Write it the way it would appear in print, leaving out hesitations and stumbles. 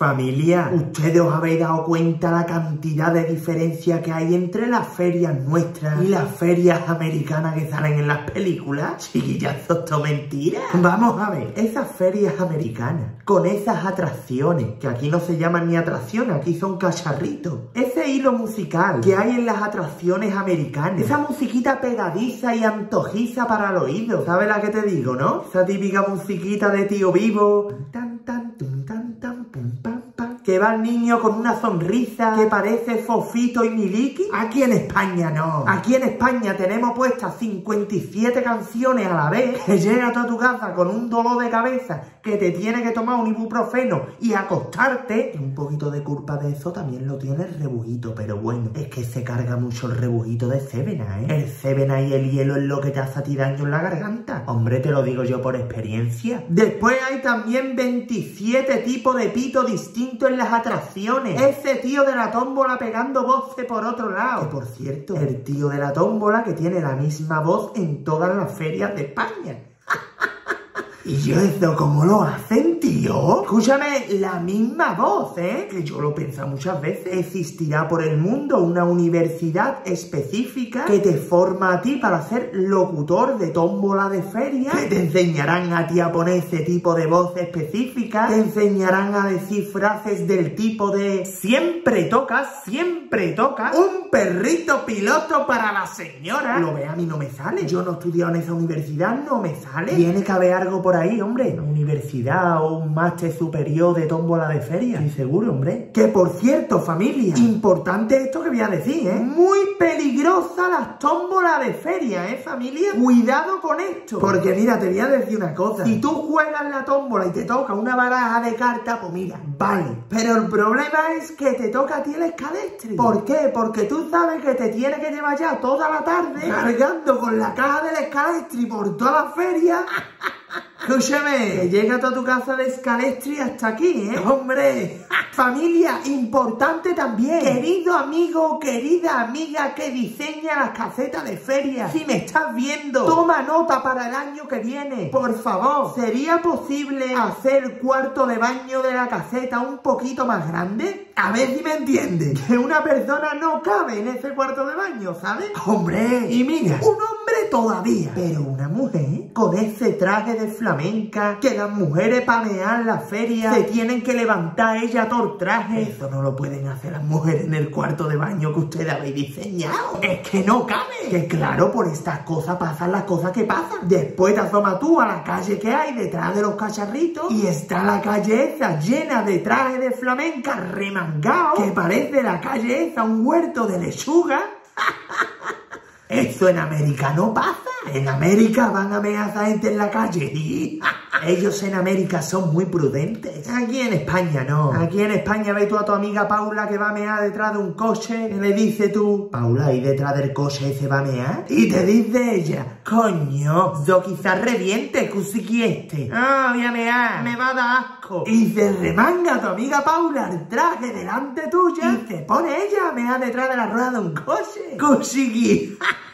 Familia, ¿ustedes os habéis dado cuenta la cantidad de diferencia que hay entre las ferias nuestras y las ferias americanas que salen en las películas? Chiquillas, eso es todo mentira. Vamos a ver, esas ferias americanas, con esas atracciones, que aquí no se llaman ni atracciones, aquí son cacharritos. Ese hilo musical que hay en las atracciones americanas, esa musiquita pegadiza y antojiza para el oído. ¿Sabes la que te digo, no? Esa típica musiquita de Tío Vivo. Tan, tan, tum, tan, tan, pum, pam, pam. Que va el niño con una sonrisa que parece Fofito y Miliki. Aquí en España no. Aquí en España tenemos puestas 57 canciones a la vez, que llega a toda tu casa con un dolor de cabeza, que te tiene que tomar un ibuprofeno y acostarte. Y un poquito de culpa de eso también lo tiene el rebujito, pero bueno, es que se carga mucho el rebujito de Cebena, ¿eh? El Cebena y el hielo es lo que te hace a ti daño en la garganta. Hombre, te lo digo yo por experiencia. Después hay también 27 tipos de pito distintos en las atracciones. Ese tío de la tómbola pegando voces por otro lado. Que por cierto, el tío de la tómbola que tiene la misma voz en todas las ferias de España. ¿Y yo eso cómo lo hacen, tío? Escúchame, la misma voz, ¿eh? Que yo lo pienso muchas veces. Existirá por el mundo una universidad específica que te forma a ti para ser locutor de tómbola de feria. Que te enseñarán a ti a poner ese tipo de voz específica. Te enseñarán a decir frases del tipo de siempre toca, un perrito piloto para la señora. Lo ve, a mí no me sale. Yo no he estudiado en esa universidad, no me sale. Tiene que haber algo por ahí, hombre, una universidad o un máster superior de tómbola de feria. Sí, seguro, hombre. Que por cierto, familia, importante esto que voy a decir, ¿eh? Muy peligrosa las tómbolas de feria, ¿eh, familia? Cuidado con esto. Porque mira, te voy a decir una cosa. Si tú juegas la tómbola y te toca una baraja de cartas, pues mira, vale. Pero el problema es que te toca a ti el escalestri. ¿Por qué? Porque tú sabes que te tienes que llevar ya toda la tarde cargando con la caja del escalestri por toda la feria. Escúchame, que llega a toda tu casa de escalestri hasta aquí, ¿eh? ¡Hombre! Familia, importante también. Querido amigo, querida amiga que diseña las casetas de feria, si me estás viendo, toma nota para el año que viene. Por favor, ¿sería posible hacer el cuarto de baño de la caseta un poquito más grande? A ver si me entiendes. Que una persona no cabe en ese cuarto de baño, ¿sabes? ¡Hombre! Y mira, un hombre todavía, pero una mujer con ese traje de flamenca, que las mujeres para mear la feria se tienen que levantar ella todo el traje. Eso no lo pueden hacer las mujeres en el cuarto de baño que ustedes habéis diseñado. Es que no cabe. Que claro, por estas cosas pasan las cosas que pasan. Después te asomas tú a la calle que hay detrás de los cacharritos y está la calle esa llena de trajes de flamenca remangado, que parece la calle esa un huerto de lechuga. Eso en América no pasa. En América van a mear a esa gente en la calle. Y ellos en América son muy prudentes. Aquí en España no. Aquí en España ves tú a tu amiga Paula que va a mear detrás de un coche. Y le dice tú, Paula, ¿y detrás del coche se va a mear? Y te dice ella, coño, yo quizás reviente, cusiqui este. Ah, voy a mear, me va a dar asco. Y se remanga a tu amiga Paula el traje delante tuya y se pone ella a mear detrás de la rueda de un coche. Cusiqui.